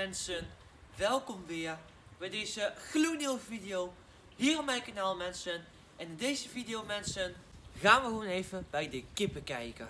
mensen, welkom weer bij deze gloednieuwe video hier op mijn kanaal mensen. En in deze video mensen gaan we gewoon even bij de kippen kijken.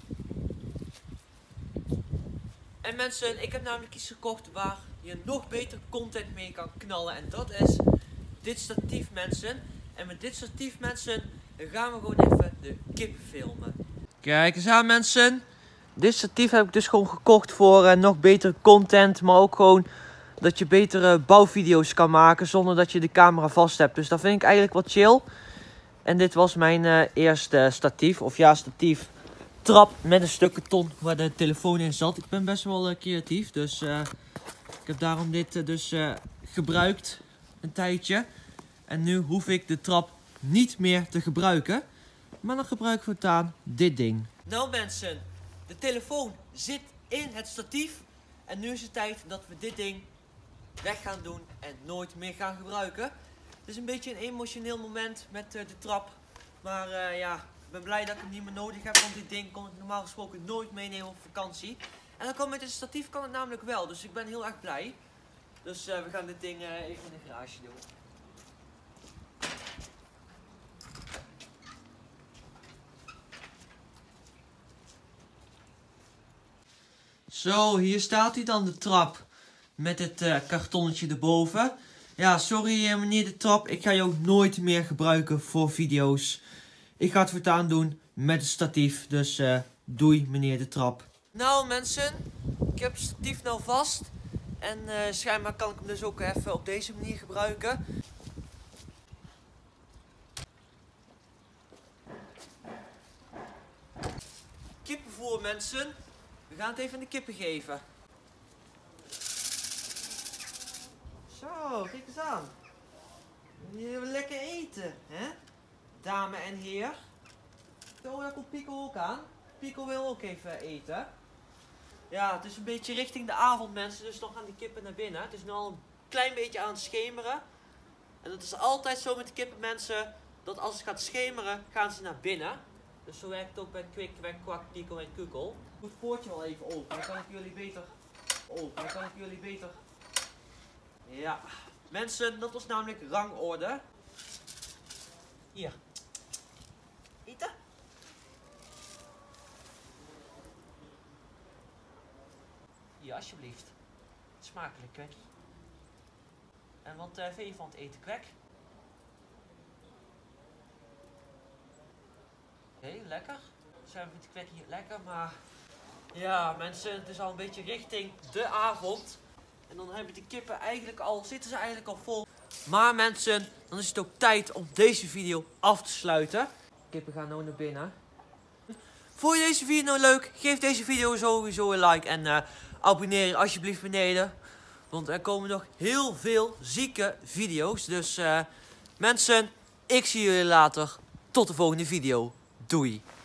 En mensen, ik heb namelijk iets gekocht waar je nog beter content mee kan knallen. En dat is dit statief mensen. En met dit statief mensen gaan we gewoon even de kippen filmen. Kijk eens aan mensen. Dit statief heb ik dus gewoon gekocht voor nog betere content. Maar ook gewoon dat je betere bouwvideo's kan maken zonder dat je de camera vast hebt. Dus dat vind ik eigenlijk wat chill. En dit was mijn eerste statief. Of ja, statief. Trap met een stuk karton waar de telefoon in zat. Ik ben best wel creatief. Dus ik heb daarom dit gebruikt een tijdje. En nu hoef ik de trap niet meer te gebruiken. Maar dan gebruik ik voortaan dit ding. Nou mensen, de telefoon zit in het statief. En nu is het tijd dat we dit ding weg gaan doen en nooit meer gaan gebruiken. Het is een beetje een emotioneel moment met de trap. Maar ja, ik ben blij dat ik het niet meer nodig heb. Want dit ding kon ik normaal gesproken nooit meenemen op vakantie. En dan kan met dit statief kan het namelijk wel. Dus ik ben heel erg blij. Dus we gaan dit ding even in de garage doen. Zo, hier staat hij dan, de trap. Met het kartonnetje erboven. Ja, sorry meneer de trap. Ik ga je ook nooit meer gebruiken voor video's. Ik ga het voortaan doen met het statief. Dus doei meneer de trap. Nou mensen, ik heb het statief nou vast. En schijnbaar kan ik hem dus ook even op deze manier gebruiken. Kippenvoer mensen. We gaan het even aan de kippen geven. Zo, kijk eens aan. Je wil lekker eten, hè? Dame en heer. Zo, daar komt Pico ook aan. Pico wil ook even eten. Ja, het is een beetje richting de avond mensen, dus dan gaan die kippen naar binnen. Het is nu al een klein beetje aan het schemeren. En dat is altijd zo met de kippen mensen, dat als het gaat schemeren, gaan ze naar binnen. Dus zo werkt het ook bij Kwik, Kwek, Kwak, Pico en Kukel. Ik moet het poortje wel even open, dan kan ik jullie beter... Ja, mensen, dat was namelijk rangorde. Hier. Eten. Hier, alsjeblieft. Smakelijk, kwekkie. En wat vind je van het eten, kwek? Oké, lekker. Zijn we met de kwekkie lekker, maar... Ja, mensen, het is al een beetje richting de avond. En dan hebben de kippen zitten ze eigenlijk al vol. Maar mensen, dan is het ook tijd om deze video af te sluiten. De kippen gaan nou naar binnen. Vond je deze video nou leuk? Geef deze video sowieso een like. En abonneer je alsjeblieft beneden. Want er komen nog heel veel zieke video's. Dus mensen, ik zie jullie later. Tot de volgende video. Doei.